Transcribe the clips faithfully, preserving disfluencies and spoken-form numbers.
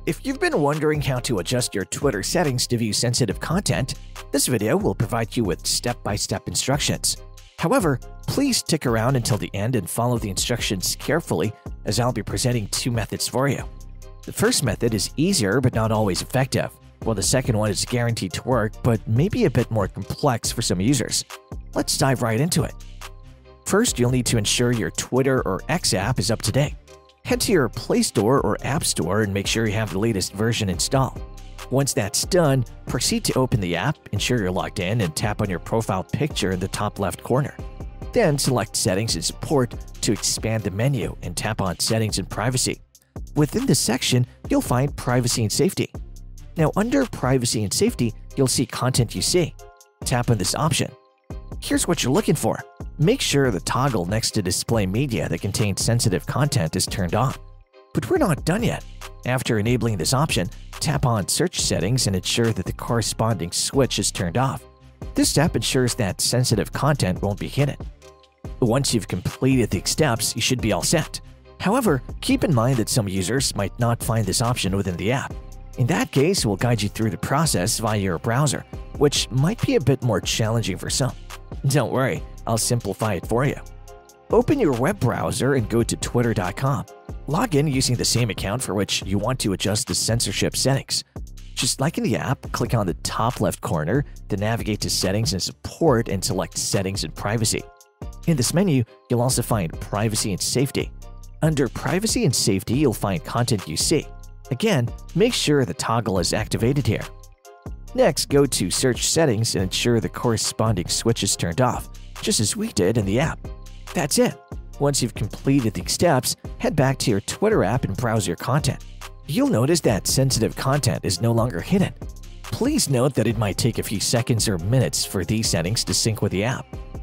If you've been wondering how to adjust your Twitter settings to view sensitive content, this video will provide you with step-by-step instructions. However, please stick around until the end and follow the instructions carefully, as I'll be presenting two methods for you. The first method is easier but not always effective, while the second one is guaranteed to work but may be a bit more complex for some users. Let's dive right into it. First, you'll need to ensure your Twitter or X app is up to date. Head to your Play Store or App Store and make sure you have the latest version installed. Once that's done, proceed to open the app, ensure you're logged in, and tap on your profile picture in the top left corner. Then select Settings and Support to expand the menu and tap on Settings and Privacy. Within this section, you'll find Privacy and Safety. Now, under Privacy and Safety, you'll see Content You See. Tap on this option. Here's what you're looking for. Make sure the toggle next to Display Media that contains sensitive content is turned on. But we're not done yet. After enabling this option, tap on Search Settings and ensure that the corresponding switch is turned off. This step ensures that sensitive content won't be hidden. Once you've completed these steps, you should be all set. However, keep in mind that some users might not find this option within the app. In that case, we'll guide you through the process via your browser, which might be a bit more challenging for some. Don't worry, I'll simplify it for you. Open your web browser and go to twitter dot com. Log in using the same account for which you want to adjust the censorship settings. Just like in the app, click on the top left corner, then navigate to Settings and Support and select Settings and Privacy. In this menu, you'll also find Privacy and Safety. Under Privacy and Safety, you'll find Content You See. Again, make sure the toggle is activated here. Next, go to Search Settings and ensure the corresponding switch is turned off, just as we did in the app. That's it. Once you've completed these steps, head back to your Twitter app and browse your content. You'll notice that sensitive content is no longer hidden. Please note that it might take a few seconds or minutes for these settings to sync with the app.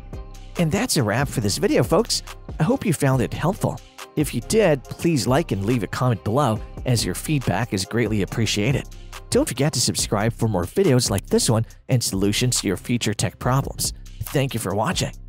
And that's a wrap for this video, folks. I hope you found it helpful. If you did, please like and leave a comment below, as your feedback is greatly appreciated. Don't forget to subscribe for more videos like this one and solutions to your future tech problems. Thank you for watching.